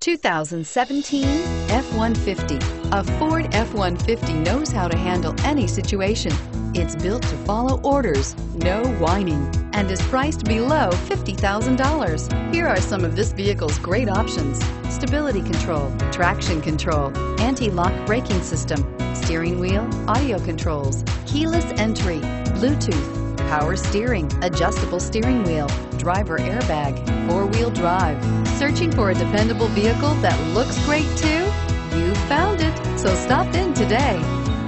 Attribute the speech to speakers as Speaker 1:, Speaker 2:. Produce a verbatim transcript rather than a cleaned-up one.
Speaker 1: two thousand seventeen F one fifty. A Ford F one fifty knows how to handle any situation. It's built to follow orders, no whining, and is priced below fifty thousand dollars. Here are some of this vehicle's great options: stability control, traction control, anti-lock braking system, steering wheel audio controls, keyless entry, Bluetooth, power steering, adjustable steering wheel, driver airbag, four-wheel drive. Searching for a dependable vehicle that looks great too? You found it, so stop in today.